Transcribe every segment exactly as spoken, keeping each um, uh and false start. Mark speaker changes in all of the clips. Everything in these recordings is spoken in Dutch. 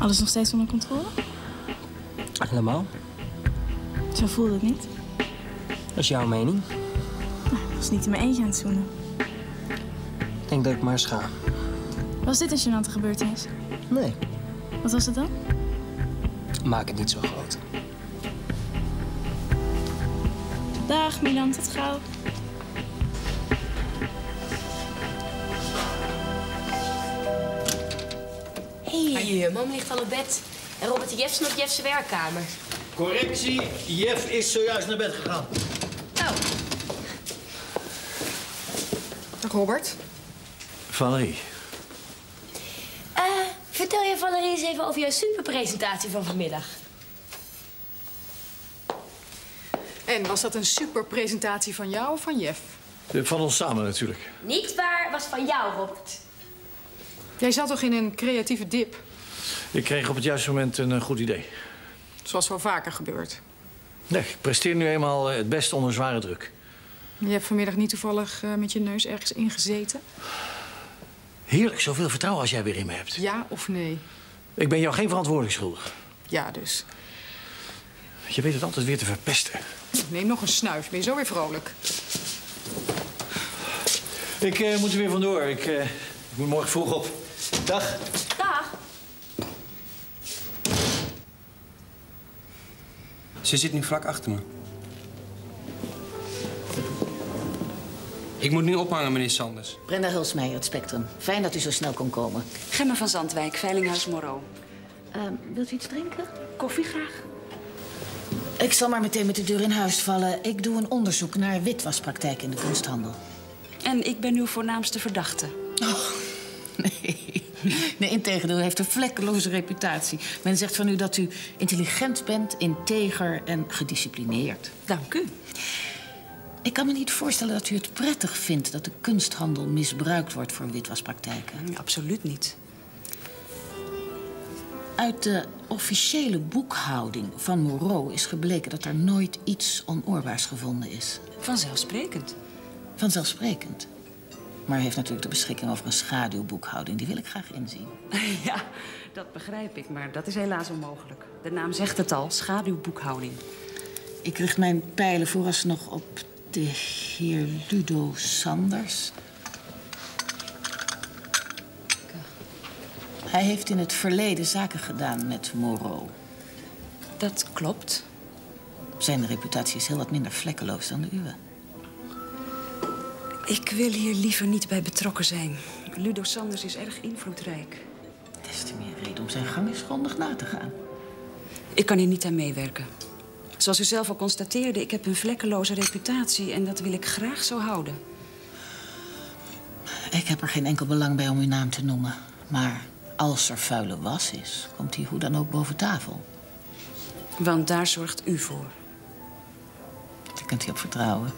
Speaker 1: Alles nog steeds onder controle?
Speaker 2: Helemaal.
Speaker 1: Zo voelde het niet.
Speaker 2: Dat is jouw mening.
Speaker 1: Nou, ik was niet in mijn eentje aan het zoenen.
Speaker 2: Ik denk dat ik maar eens ga.
Speaker 1: Was dit een gênante gebeurtenis?
Speaker 2: Nee.
Speaker 1: Wat was het dan?
Speaker 2: Maak het niet zo groot.
Speaker 1: Dag Milan, tot gauw.
Speaker 3: Hé, hey, mam ligt al op bed. En Robert en Jeff zijn op Jeff's werkkamer.
Speaker 4: Correctie, Jeff is zojuist naar bed gegaan.
Speaker 3: Oh.
Speaker 5: Dag Robert.
Speaker 4: Valerie.
Speaker 3: Uh, vertel je Valerie eens even over jouw superpresentatie van vanmiddag.
Speaker 5: En was dat een super presentatie van jou of van Jeff?
Speaker 4: Van ons samen natuurlijk.
Speaker 3: Niet waar, was van jou, Robert.
Speaker 5: Jij zat toch in een creatieve dip?
Speaker 4: Ik kreeg op het juiste moment een uh, goed idee.
Speaker 5: Zoals wel vaker gebeurt.
Speaker 4: Nee, ik presteer nu eenmaal uh, het beste onder zware druk.
Speaker 5: Je hebt vanmiddag niet toevallig uh, met je neus ergens ingezeten?
Speaker 4: Heerlijk, zoveel vertrouwen als jij weer in me hebt.
Speaker 5: Ja of nee?
Speaker 4: Ik ben jou geen verantwoording schuldig.
Speaker 5: Ja, dus.
Speaker 4: Je weet het altijd weer te verpesten.
Speaker 5: Neem nog een snuif, ben je zo weer vrolijk.
Speaker 4: Ik uh, moet er weer vandoor. Ik, uh, ik moet morgen vroeg op. Dag.
Speaker 3: Dag.
Speaker 2: Ze zit nu vlak achter me. Ik moet nu ophangen, meneer Sanders.
Speaker 6: Brenda Hulsmeijer, het Spectrum. Fijn dat u zo snel kon komen.
Speaker 7: Gemma van Zandwijk, Veilinghuis Morro.
Speaker 6: Uh, wilt u iets drinken?
Speaker 7: Koffie graag.
Speaker 6: Ik zal maar meteen met de deur in huis vallen. Ik doe een onderzoek naar witwaspraktijk in de kunsthandel.
Speaker 7: En ik ben uw voornaamste verdachte.
Speaker 6: Oh, nee. Nee, integendeel, u heeft een vlekkeloze reputatie. Men zegt van u dat u intelligent bent, integer en gedisciplineerd.
Speaker 7: Dank u.
Speaker 6: Ik kan me niet voorstellen dat u het prettig vindt dat de kunsthandel misbruikt wordt voor witwaspraktijken.
Speaker 7: Nee, absoluut niet.
Speaker 6: Uit de officiële boekhouding van Moreau is gebleken dat er nooit iets onoorbaars gevonden is.
Speaker 7: Vanzelfsprekend.
Speaker 6: Vanzelfsprekend. Maar u heeft natuurlijk de beschikking over een schaduwboekhouding. Die wil ik graag inzien.
Speaker 7: Ja, dat begrijp ik, maar dat is helaas onmogelijk. De naam zegt het al, schaduwboekhouding.
Speaker 6: Ik richt mijn pijlen vooralsnog op de heer Ludo Sanders. Hij heeft in het verleden zaken gedaan met Moreau.
Speaker 7: Dat klopt.
Speaker 6: Zijn reputatie is heel wat minder vlekkeloos dan de uwe.
Speaker 7: Ik wil hier liever niet bij betrokken zijn. Ludo Sanders is erg invloedrijk.
Speaker 6: Des te meer reden om zijn gang eens grondig na te gaan.
Speaker 7: Ik kan hier niet aan meewerken. Zoals u zelf al constateerde, ik heb een vlekkeloze reputatie en dat wil ik graag zo houden.
Speaker 6: Ik heb er geen enkel belang bij om uw naam te noemen. Maar als er vuile was is, komt hij hoe dan ook boven tafel.
Speaker 7: Want daar zorgt u voor.
Speaker 6: Daar kunt u op vertrouwen.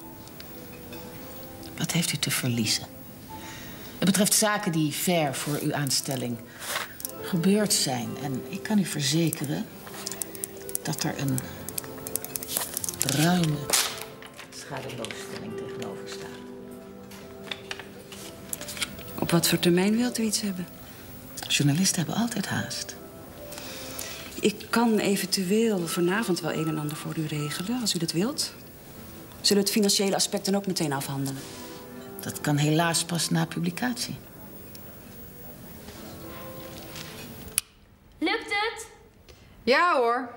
Speaker 6: Wat heeft u te verliezen? Het betreft zaken die ver voor uw aanstelling gebeurd zijn. En ik kan u verzekeren dat er een ruime schadeloosstelling tegenover staat.
Speaker 7: Op wat voor termijn wilt u iets hebben?
Speaker 6: Journalisten hebben altijd haast.
Speaker 7: Ik kan eventueel vanavond wel een en ander voor u regelen, als u dat wilt. Zullen we het financiële aspect dan ook meteen afhandelen?
Speaker 6: Dat kan helaas pas na publicatie.
Speaker 3: Lukt het?
Speaker 5: Ja hoor.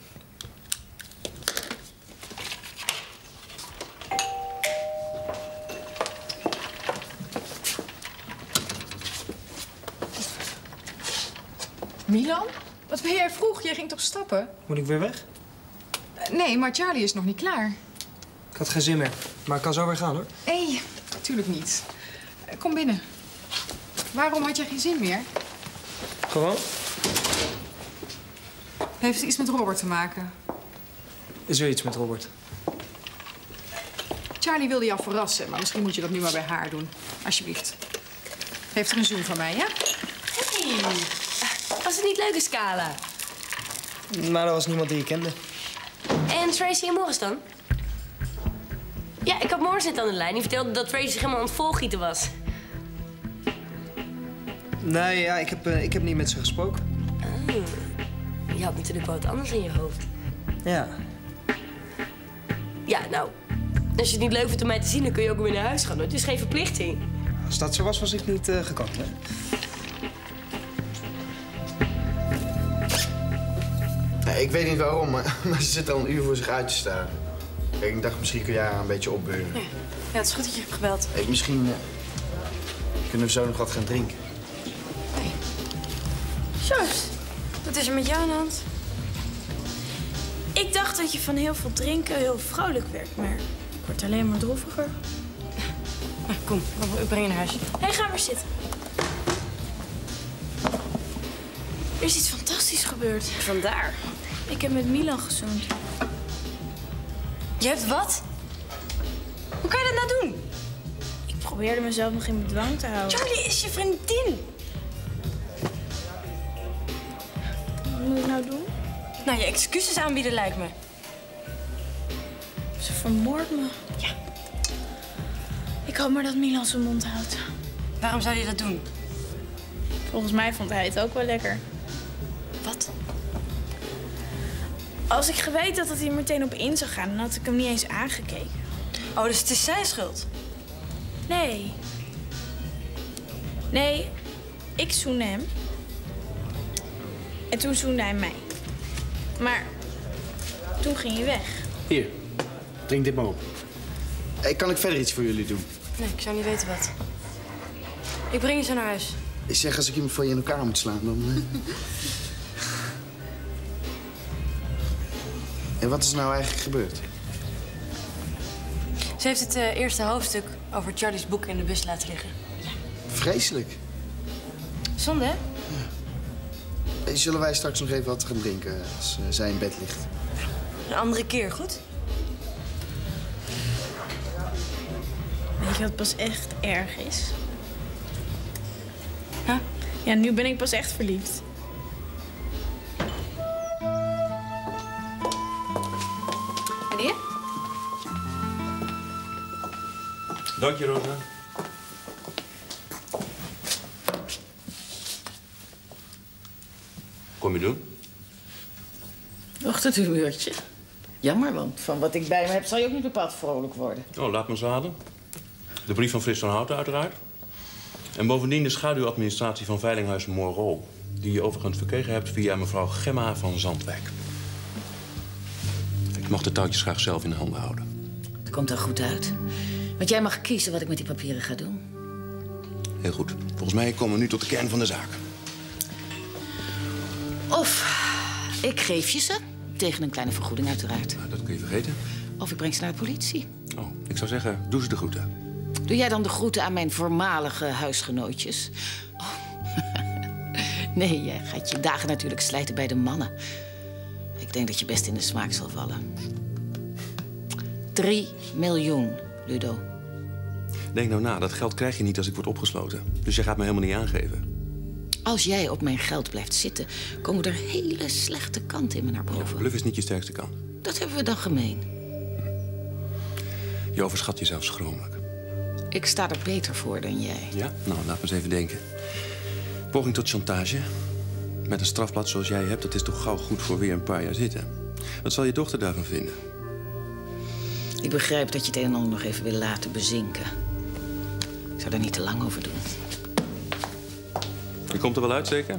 Speaker 5: Milan? Wat ben jij vroeg? Jij ging toch stappen?
Speaker 2: Moet ik weer weg?
Speaker 5: Uh, nee, maar Charlie is nog niet klaar.
Speaker 2: Ik had geen zin meer, maar ik kan zo weer gaan, hoor.
Speaker 5: Nee, natuurlijk niet. Uh, kom binnen. Waarom had jij geen zin meer?
Speaker 2: Gewoon?
Speaker 5: Heeft het iets met Robert te maken?
Speaker 2: Is er iets met Robert?
Speaker 5: Charlie wilde jou verrassen, maar misschien moet je dat nu maar bij haar doen. Alsjeblieft. Heeft er een zoen van mij, ja?
Speaker 3: Hey, was het niet leuke Scala?
Speaker 2: Nou, dat was niemand die je kende.
Speaker 3: En Tracy en Morris dan? Ja, ik had Morris net aan de lijn. Die vertelde dat Tracy zich helemaal aan het volgieten was.
Speaker 2: Nee, ja, ik heb, uh, ik heb niet met ze gesproken.
Speaker 3: Uh, Hmm. Je had natuurlijk wel wat anders in je hoofd.
Speaker 2: Ja.
Speaker 3: Ja, nou, als je het niet leuk vindt om mij te zien, dan kun je ook weer naar huis gaan. Het is geen verplichting.
Speaker 2: Als dat zo was, was ik niet uh, gekomen, hè?
Speaker 8: Nee, ik weet niet waarom, maar, maar ze zit al een uur voor zich uit te staren. Kijk, ik dacht, misschien kun jij haar een beetje opbeuren.
Speaker 1: Ja. Ja, het is goed dat je hebt gebeld.
Speaker 8: Hey, misschien uh, kunnen we zo nog wat gaan drinken.
Speaker 1: Sjors, wat is er met jou aan de hand? Ik dacht dat je van heel veel drinken heel vrolijk werd, maar ik word alleen maar droeviger.
Speaker 3: Nou, kom, ik breng je naar huis.
Speaker 1: Hé, hey, ga maar zitten. Er is iets fantastisch gebeurd.
Speaker 3: Vandaar.
Speaker 1: Ik heb met Milan gezoend.
Speaker 3: Je hebt wat? Hoe kan je dat nou doen?
Speaker 1: Ik probeerde mezelf nog in bedwang te houden.
Speaker 3: Charlie is je vriendin.
Speaker 1: Wat moet ik nou doen?
Speaker 3: Nou, je excuses aanbieden lijkt me.
Speaker 1: Ze vermoordt me.
Speaker 3: Ja.
Speaker 1: Ik hoop maar dat Milan zijn mond houdt.
Speaker 3: Waarom zou je dat doen?
Speaker 1: Volgens mij vond hij het ook wel lekker.
Speaker 3: Wat?
Speaker 1: Als ik geweten had dat hij er meteen op in zou gaan, dan had ik hem niet eens aangekeken.
Speaker 3: Oh, dus het is zijn schuld?
Speaker 1: Nee. Nee, ik zoende hem. En toen zoende hij mij. Maar toen ging hij weg.
Speaker 8: Hier, drink dit maar op. Hey, kan ik verder iets voor jullie doen?
Speaker 3: Nee, ik zou niet weten wat. Ik breng je zo naar huis.
Speaker 8: Ik zeg, als ik iemand voor je in elkaar moet slaan, dan... Uh... En wat is nou eigenlijk gebeurd?
Speaker 3: Ze heeft het uh, eerste hoofdstuk over Charlie's boek in de bus laten liggen.
Speaker 8: Vreselijk.
Speaker 3: Zonde, hè?
Speaker 8: Hey, zullen wij straks nog even wat gaan drinken als uh, zij in bed ligt?
Speaker 3: Een andere keer, goed?
Speaker 1: Weet je wat pas echt erg is?
Speaker 3: Huh?
Speaker 1: Ja, nu ben ik pas echt verliefd.
Speaker 3: Wanneer?
Speaker 9: Dank je, Rosa. Kom je doen?
Speaker 6: Ochtendhumeurtje. Jammer, want van wat ik bij me heb zal je ook niet bepaald vrolijk worden.
Speaker 9: Oh, laat me zaden. De brief van Frits van Houten, uiteraard. En bovendien de schaduwadministratie van Veilinghuis Moreau. Die je overigens verkregen hebt via mevrouw Gemma van Zandwijk. Ik mocht de touwtjes graag zelf in de handen houden.
Speaker 6: Het komt er goed uit. Want jij mag kiezen wat ik met die papieren ga doen.
Speaker 9: Heel goed. Volgens mij komen we nu tot de kern van de zaak.
Speaker 6: Of ik geef je ze, tegen een kleine vergoeding uiteraard.
Speaker 9: Nou, dat kun je vergeten.
Speaker 6: Of ik breng ze naar de politie.
Speaker 9: Oh, ik zou zeggen, doe ze de groeten.
Speaker 6: Doe jij dan de groeten aan mijn voormalige huisgenootjes? Oh. Nee, jij gaat je dagen natuurlijk slijten bij de mannen. Ik denk dat je best in de smaak zal vallen. Drie miljoen, Ludo.
Speaker 9: Denk nou na, dat geld krijg je niet als ik word opgesloten. Dus je gaat me helemaal niet aangeven.
Speaker 6: Als jij op mijn geld blijft zitten, komen er hele slechte kanten in me naar boven.
Speaker 9: Ja, bluff is niet je sterkste kant.
Speaker 6: Dat hebben we dan gemeen.
Speaker 9: Je overschat jezelf schromelijk.
Speaker 6: Ik sta er beter voor dan jij.
Speaker 9: Ja? Nou, laat me eens even denken. Poging tot chantage. Met een strafblad zoals jij hebt, dat is toch gauw goed voor weer een paar jaar zitten. Wat zal je dochter daarvan vinden?
Speaker 6: Ik begrijp dat je het een en ander nog even wil laten bezinken. Ik zou daar niet te lang over doen.
Speaker 9: Je komt er wel uit, zeker?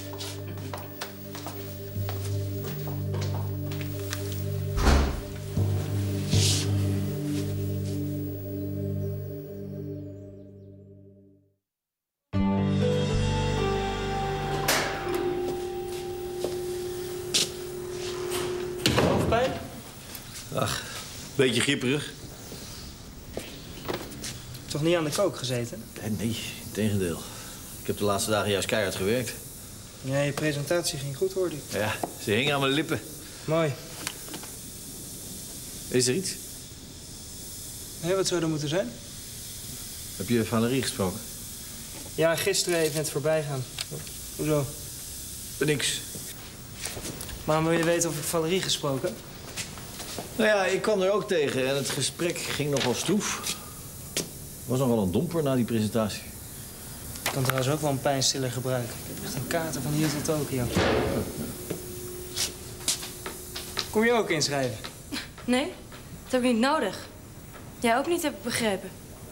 Speaker 4: Hoofdpijn? Ach, beetje grieperig.
Speaker 2: Toch niet aan de kook gezeten?
Speaker 4: Nee, nee, integendeel. Ik heb de laatste dagen juist keihard gewerkt.
Speaker 2: Ja, je presentatie ging goed, hoorde ik.
Speaker 4: Ja, ze hing aan mijn lippen.
Speaker 2: Mooi.
Speaker 4: Is er iets?
Speaker 2: Hé, wat zou er moeten zijn?
Speaker 4: Heb je Valerie gesproken?
Speaker 2: Ja, gisteren even net voorbij gaan. Hoezo?
Speaker 4: Niks.
Speaker 2: Maar wil je weten of ik Valerie gesproken heb?
Speaker 4: Nou ja, ik kwam er ook tegen en het gesprek ging nogal stroef. Was nogal een domper na die presentatie.
Speaker 10: kan trouwens ook wel een pijnstiller gebruiken. Ik heb echt een kater van hier tot Tokio. Kom je ook inschrijven?
Speaker 1: Nee, dat heb ik niet nodig. Jij ook niet, heb ik begrepen.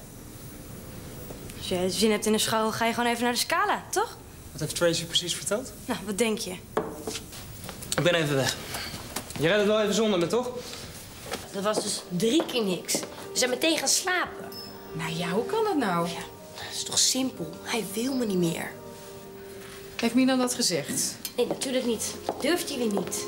Speaker 1: Als jij zin hebt in de school, ga je gewoon even naar de Scala, toch?
Speaker 10: Wat heeft Tracy precies verteld?
Speaker 1: Nou, wat denk je?
Speaker 10: Ik ben even weg. Je redt het wel even zonder me, toch?
Speaker 3: Dat was dus drie keer niks. We zijn meteen gaan slapen.
Speaker 5: Nou ja, hoe kan dat nou?
Speaker 3: Ja, dat is toch simpel? Hij wil me niet meer.
Speaker 5: Heeft Milan dat gezegd?
Speaker 3: Nee, natuurlijk niet. Durft hij weer niet.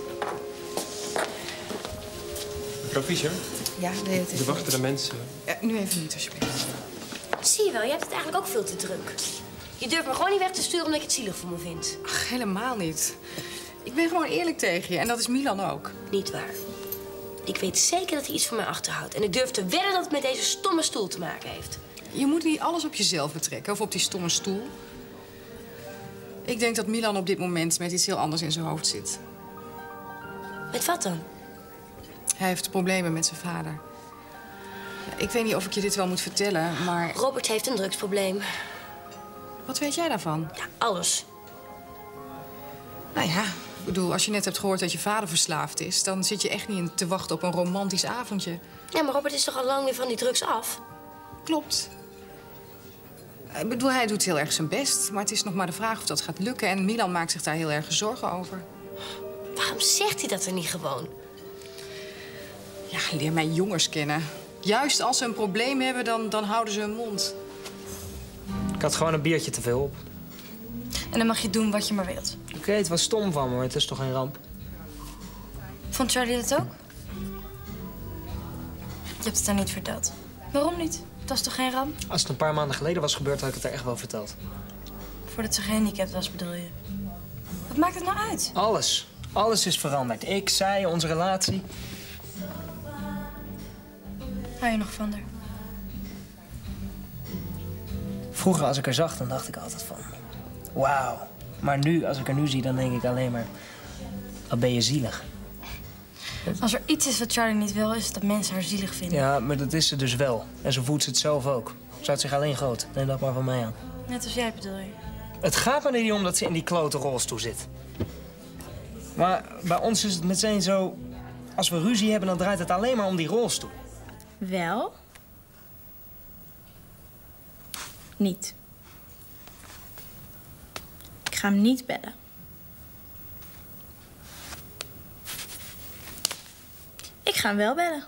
Speaker 2: Mevrouw Fischer,
Speaker 5: Ja, nee, het is...
Speaker 2: er wachten de mensen.
Speaker 5: Ja, nu even niet, alsjeblieft.
Speaker 3: Zie je wel, je hebt het eigenlijk ook veel te druk. Je durft me gewoon niet weg te sturen omdat je het zielig voor me vindt.
Speaker 5: Ach, helemaal niet. Ik ben gewoon eerlijk tegen je en dat is Milan ook.
Speaker 3: Niet waar. Ik weet zeker dat hij iets van mij achterhoudt. En ik durf te wedden dat het met deze stomme stoel te maken heeft.
Speaker 5: Je moet niet alles op jezelf betrekken of op die stomme stoel. Ik denk dat Milan op dit moment met iets heel anders in zijn hoofd zit.
Speaker 3: Met wat dan?
Speaker 5: Hij heeft problemen met zijn vader. Ja, ik weet niet of ik je dit wel moet vertellen, maar...
Speaker 3: Robert heeft een drugsprobleem.
Speaker 5: Wat weet jij daarvan?
Speaker 3: Ja, alles.
Speaker 5: Nou ja, ik bedoel, als je net hebt gehoord dat je vader verslaafd is... dan zit je echt niet te wachten op een romantisch avondje.
Speaker 3: Ja, maar Robert is toch al lang weer van die drugs af?
Speaker 5: Klopt. Ik bedoel, hij doet heel erg zijn best. Maar het is nog maar de vraag of dat gaat lukken. En Milan maakt zich daar heel erg zorgen over.
Speaker 3: Waarom zegt hij dat er niet gewoon?
Speaker 5: Ja, leer mijn jongens kennen. Juist als ze een probleem hebben, dan, dan houden ze hun mond.
Speaker 10: Ik had gewoon een biertje te veel op.
Speaker 1: En dan mag je doen wat je maar wilt.
Speaker 10: Oké, okay, het was stom van me, maar het is toch geen ramp?
Speaker 1: Vond Charlie dat ook? Je hebt het haar niet verteld. Waarom niet? Dat is toch geen ramp?
Speaker 10: Als het een paar maanden geleden was gebeurd, had ik het haar echt wel verteld.
Speaker 1: Voordat ze gehandicapt was, bedoel je? Wat maakt het nou uit?
Speaker 10: Alles. Alles is veranderd. Ik, zij, onze relatie.
Speaker 1: Hou je nog van haar?
Speaker 10: Vroeger, als ik haar zag, dan dacht ik altijd van... Wauw. Maar nu, als ik haar nu zie, dan denk ik alleen maar... Wat ben je zielig.
Speaker 1: Als er iets is wat Charlie niet wil, is het dat mensen haar zielig vinden.
Speaker 10: Ja, maar dat is ze dus wel. En ze voelt ze het zelf ook. Ze houdt zich alleen groot. Neem dat maar van mij aan.
Speaker 1: Net als jij, bedoel je?
Speaker 10: Het gaat me er niet om dat ze in die klote rolstoel zit. Maar bij ons is het meteen zo... Als we ruzie hebben, dan draait het alleen maar om die rolstoel.
Speaker 1: Wel? Niet. Ik ga hem niet bellen. Ik ga hem wel bellen.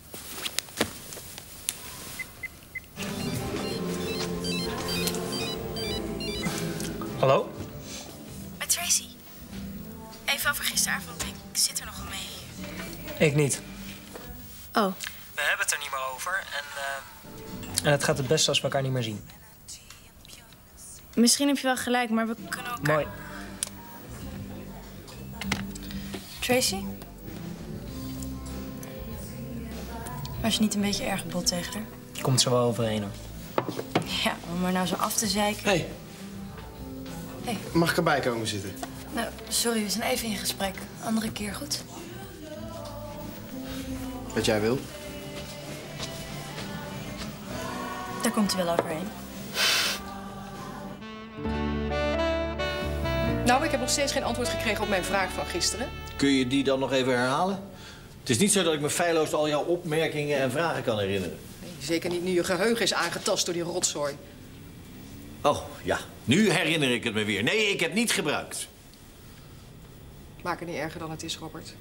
Speaker 10: Hallo?
Speaker 1: Met Tracy. Even over gisteravond. Ik zit er nog wel mee.
Speaker 10: Ik niet.
Speaker 1: Oh.
Speaker 10: We hebben het er niet meer over. En, uh... en het gaat het beste als we elkaar niet meer zien.
Speaker 1: Misschien heb je wel gelijk, maar we kunnen elkaar...
Speaker 10: Mooi.
Speaker 1: Tracy? Was je niet een beetje erg bot tegen haar?
Speaker 10: Komt zo wel overheen, hoor.
Speaker 1: Ja, om er nou zo af te zeiken.
Speaker 8: Hé. Hey.
Speaker 1: Hey.
Speaker 8: Mag ik erbij komen zitten?
Speaker 1: Nou, sorry, we zijn even in gesprek. Andere keer, goed?
Speaker 8: Wat jij wil.
Speaker 1: Daar komt hij wel overheen.
Speaker 5: Nou, ik heb nog steeds geen antwoord gekregen op mijn vraag van gisteren.
Speaker 4: Kun je die dan nog even herhalen? Het is niet zo dat ik me feilloos al jouw opmerkingen en vragen kan herinneren.
Speaker 5: Nee, zeker niet nu je geheugen is aangetast door die rotzooi.
Speaker 4: Oh, ja. Nu herinner ik het me weer. Nee, ik heb niet gebruikt.
Speaker 5: Maak het niet erger dan het is, Robert.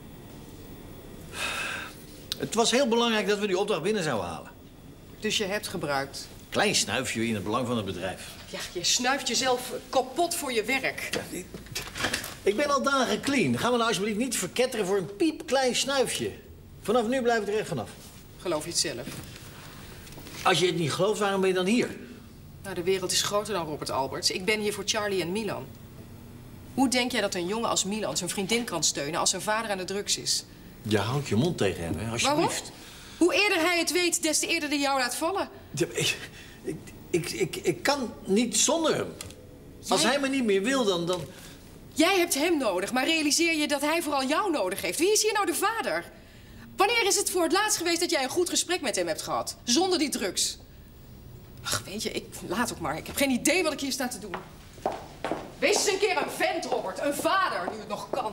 Speaker 4: Het was heel belangrijk dat we die opdracht binnen zouden halen.
Speaker 5: Dus je hebt gebruikt?
Speaker 4: Klein snuifje in het belang van het bedrijf.
Speaker 5: Ja, je snuift jezelf kapot voor je werk.
Speaker 4: Ik ben al dagen clean. Gaan we nou alsjeblieft niet verketteren voor een piepklein snuifje. Vanaf nu blijf ik er echt vanaf.
Speaker 5: Geloof je het zelf?
Speaker 4: Als je het niet gelooft, waarom ben je dan hier?
Speaker 5: Nou, de wereld is groter dan Robert Alberts. Ik ben hier voor Charlie en Milan. Hoe denk jij dat een jongen als Milan zijn vriendin kan steunen als zijn vader aan de drugs is?
Speaker 4: Je houdt je mond tegen hem, hè, alsjeblieft.
Speaker 5: Waarom? Hoe eerder hij het weet, des te eerder hij jou laat vallen.
Speaker 4: Ja, ik, ik, ik, ik, ik kan niet zonder hem. Als
Speaker 5: Jij...
Speaker 4: hij me niet meer wil, dan, dan...
Speaker 5: Jij hebt hem nodig, maar realiseer je dat hij vooral jou nodig heeft. Wie is hier nou de vader? Wanneer is het voor het laatst geweest dat jij een goed gesprek met hem hebt gehad? Zonder die drugs. Ach, weet je, ik laat ook maar. Ik heb geen idee wat ik hier sta te doen. Wees eens een keer een vent, Robert. Een vader, nu het nog kan.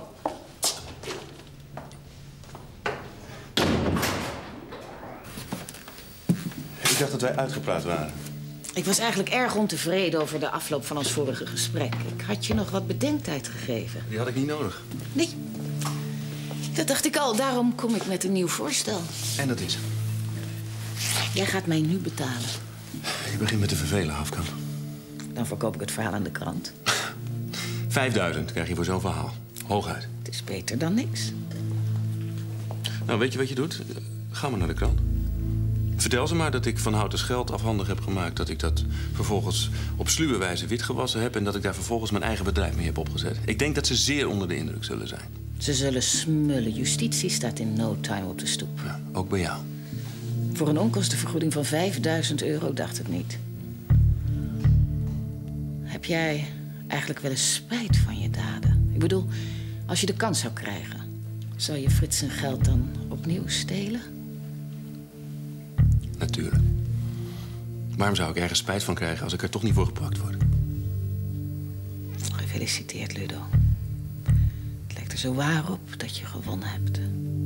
Speaker 9: Ik dacht dat wij uitgepraat waren.
Speaker 6: Ik was eigenlijk erg ontevreden over de afloop van ons vorige gesprek. Ik had je nog wat bedenktijd gegeven.
Speaker 9: Die had ik niet nodig.
Speaker 6: Nee. Dat dacht ik al. Daarom kom ik met een nieuw voorstel.
Speaker 9: En dat is?
Speaker 6: Jij gaat mij nu betalen.
Speaker 9: Je begint met te vervelen, Hafkan.
Speaker 6: Dan verkoop ik het verhaal aan de krant.
Speaker 9: Vijfduizend krijg je voor zo'n verhaal. Hooguit.
Speaker 6: Het is beter dan niks.
Speaker 9: Nou, weet je wat je doet? Ga maar naar de krant. Vertel ze maar dat ik Van Houtens geld afhandig heb gemaakt. Dat ik dat vervolgens op sluwe wijze witgewassen heb. En dat ik daar vervolgens mijn eigen bedrijf mee heb opgezet. Ik denk dat ze zeer onder de indruk zullen zijn.
Speaker 6: Ze zullen smullen. Justitie staat in no time op de stoep.
Speaker 9: Ja, ook bij jou.
Speaker 6: Voor een onkostenvergoeding van vijfduizend euro dacht ik niet. Heb jij eigenlijk wel eens spijt van je daden? Ik bedoel, als je de kans zou krijgen, zou je Frits zijn geld dan opnieuw stelen?
Speaker 9: Natuurlijk. Waarom zou ik ergens spijt van krijgen als ik er toch niet voor gepakt word?
Speaker 6: Gefeliciteerd, Ludo. Het lijkt er zo waar op dat je gewonnen hebt.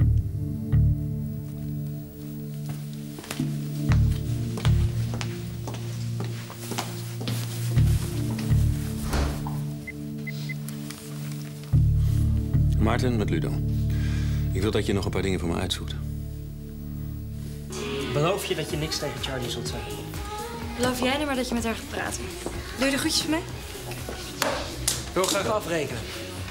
Speaker 9: Maarten, met Ludo. Ik wil dat je nog een paar dingen voor me uitzoekt.
Speaker 10: Beloof je dat je niks tegen Charlie zult zeggen?
Speaker 1: Beloof jij nou maar dat je met haar gaat praten? Doe je de groetjes voor mij?
Speaker 10: Ik wil graag afrekenen.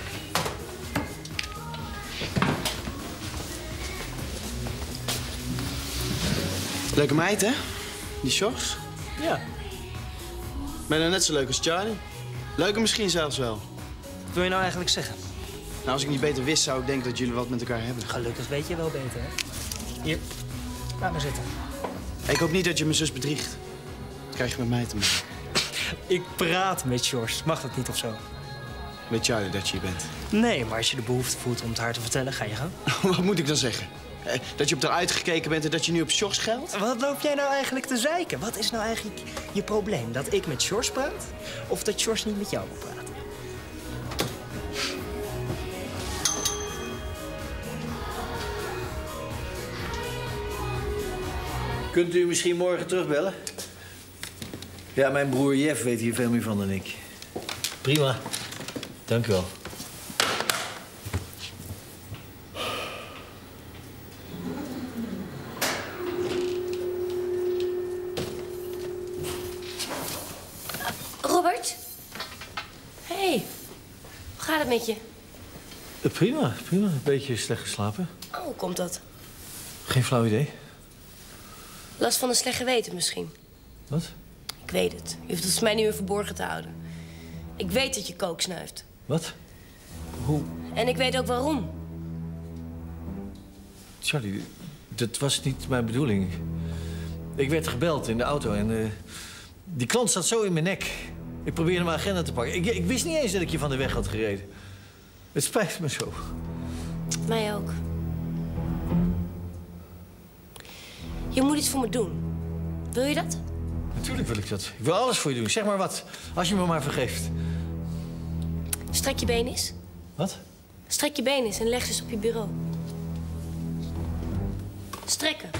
Speaker 8: Leuke meid, hè? Die Sjors.
Speaker 10: Ja.
Speaker 8: Bijna net zo leuk als Charlie. Leuker misschien zelfs wel.
Speaker 10: Wat wil je nou eigenlijk zeggen?
Speaker 8: Nou, als ik niet beter wist, zou ik denken dat jullie wat met elkaar hebben.
Speaker 10: Gelukkig weet je wel beter, hè? Hier, laat maar zitten.
Speaker 8: Ik hoop niet dat je mijn zus bedriegt. Dat krijg je met mij te maken.
Speaker 10: Ik praat met Sjors. Mag dat niet of zo?
Speaker 8: Weet Charlie dat je hier bent?
Speaker 10: Nee, maar als je de behoefte voelt om het haar te vertellen, ga je gaan.
Speaker 8: Wat moet ik dan zeggen? Eh, Dat je op haar uitgekeken bent en dat je nu op Sjors geldt?
Speaker 10: Wat loop jij nou eigenlijk te zeiken? Wat is nou eigenlijk je probleem? Dat ik met Sjors praat? Of dat Sjors niet met jou wil praten?
Speaker 4: Kunt u misschien morgen terugbellen? Ja, mijn broer Jeff weet hier veel meer van dan ik. Prima. Dank u wel.
Speaker 3: Robert? Hey, hoe gaat het met je?
Speaker 4: Uh, prima, prima. Een beetje slecht geslapen.
Speaker 3: Oh, hoe komt dat?
Speaker 4: Geen flauw idee.
Speaker 3: Last van een slecht geweten misschien.
Speaker 4: Wat?
Speaker 3: Ik weet het. Je hoeft het voor mij niet meer verborgen te houden. Ik weet dat je kook snuift.
Speaker 4: Wat? Hoe?
Speaker 3: En ik weet ook waarom.
Speaker 4: Charlie, dat was niet mijn bedoeling. Ik werd gebeld in de auto en uh, die klant zat zo in mijn nek. Ik probeerde mijn agenda te pakken. Ik, ik wist niet eens dat ik je van de weg had gereden. Het spijt me zo.
Speaker 3: Mij ook. Je moet iets voor me doen. Wil je dat?
Speaker 4: Natuurlijk wil ik dat. Ik wil alles voor je doen. Zeg maar wat. Als je me maar vergeeft.
Speaker 3: Strek je been eens.
Speaker 4: Wat?
Speaker 3: Strek je been eens en leg ze eens op je bureau. Strekken.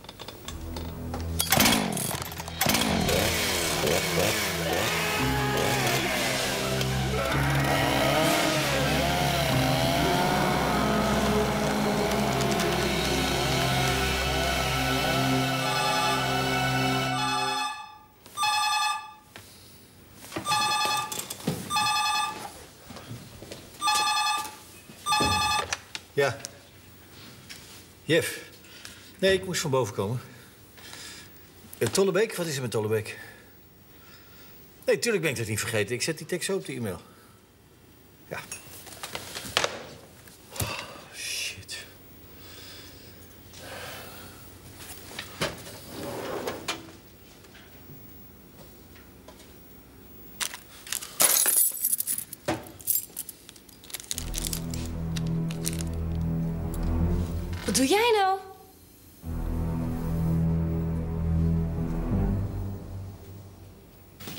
Speaker 4: Ja. Jeff. Nee, ik moest van boven komen. Uh, Tollebeek? Wat is er met Tollebeek? Nee, tuurlijk ben ik dat niet vergeten. Ik zet die tekst zo op de e-mail. Ja. Oh, shit.
Speaker 3: Wat doe jij nou?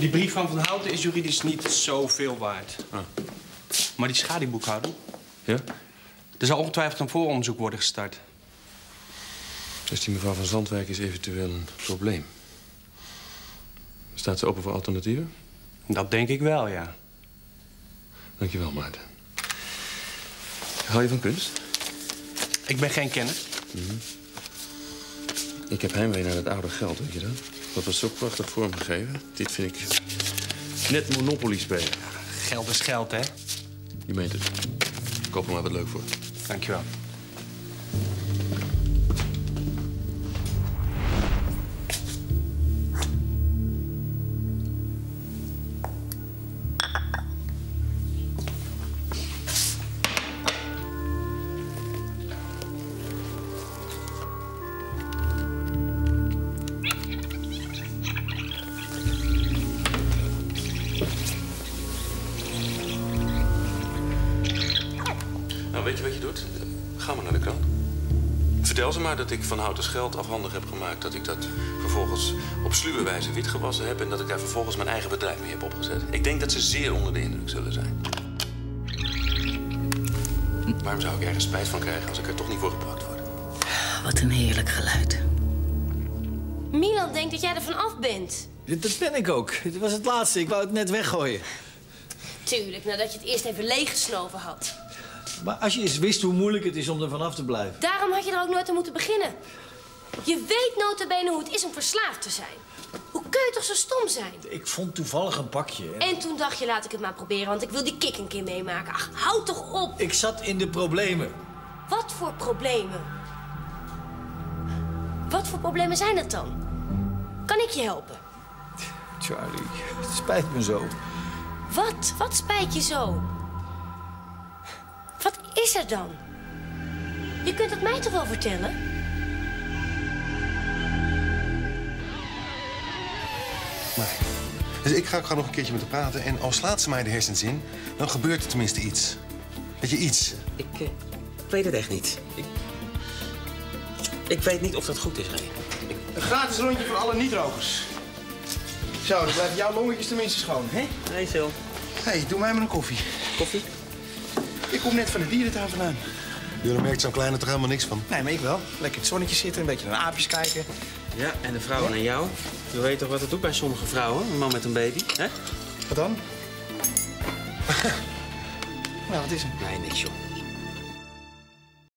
Speaker 2: Die brief van Van Houten is juridisch niet zoveel waard.
Speaker 9: Ah.
Speaker 2: Maar die schaduwboekhouding?
Speaker 9: Ja?
Speaker 2: Er zal ongetwijfeld een vooronderzoek worden gestart.
Speaker 9: Dus die mevrouw van Zandwijk is eventueel een probleem. Staat ze open voor alternatieven?
Speaker 2: Dat denk ik wel, ja.
Speaker 9: Dankjewel, Maarten. Hou je van kunst?
Speaker 2: Ik ben geen kenner.
Speaker 9: Mm-hmm. Ik heb heimwee naar het oude geld, weet je dat? Dat was zo prachtig vormgegeven. Dit vind ik net Monopoly spelen.
Speaker 2: Geld is geld, hè?
Speaker 9: Je meent het. Ik koop er maar wat leuk voor.
Speaker 2: Dankjewel.
Speaker 9: Nou, weet je wat je doet? Ga maar naar de krant. Vertel ze maar dat ik Van Houten geld afhandig heb gemaakt. Dat ik dat vervolgens op sluwe wijze wit gewassen heb... en dat ik daar vervolgens mijn eigen bedrijf mee heb opgezet. Ik denk dat ze zeer onder de indruk zullen zijn. Waarom zou ik ergens spijt van krijgen als ik er toch niet voor gepakt word?
Speaker 6: Wat een heerlijk geluid.
Speaker 3: Milan denkt dat jij er vanaf bent.
Speaker 4: Dat ben ik ook. Het was het laatste. Ik wou het net weggooien.
Speaker 3: Tuurlijk, nadat je het eerst even leeggesnoven had.
Speaker 4: Maar als je eens wist hoe moeilijk het is om er vanaf te blijven.
Speaker 3: Daarom had je er ook nooit aan moeten beginnen. Je weet nota bene hoe het is om verslaafd te zijn. Hoe kun je toch zo stom zijn?
Speaker 4: Ik vond toevallig een pakje. En...
Speaker 3: En toen dacht je, laat ik het maar proberen, want ik wil die kick een keer meemaken. Ach, houd toch op.
Speaker 4: Ik zat in de problemen.
Speaker 3: Wat voor problemen? Wat voor problemen zijn dat dan? Kan ik je helpen?
Speaker 4: Charlie, het spijt me zo.
Speaker 3: Wat? Wat spijt je zo? Wat is er dan? Je kunt het mij toch wel vertellen?
Speaker 11: Maar, dus ik ga ook gewoon nog een keertje met haar praten. En al slaat ze mij de hersens in, dan gebeurt er tenminste iets. Weet je, iets.
Speaker 12: Ik, uh, ik weet het echt niet. Ik, ik weet niet of dat goed is, Ray. Ik...
Speaker 8: Een gratis rondje voor alle niet-rokers. Zo, dan blijven jouw longetjes tenminste schoon, hè?
Speaker 12: Nee, Sil.
Speaker 8: Hé, hey, doe mij maar een koffie.
Speaker 12: Koffie?
Speaker 8: Ik kom net van de dierentuin vandaan.
Speaker 11: Jullie merkt zo'n kleine toch helemaal niks van?
Speaker 8: Nee, maar ik wel. Lekker in het zonnetje zitten, een beetje naar de aapjes kijken.
Speaker 12: Ja, en de vrouwen en jou. Je weet toch wat het doet bij sommige vrouwen? Een man met een baby, hè?
Speaker 8: Wat dan? Nou, wat is er?
Speaker 12: Nee, niks, joh.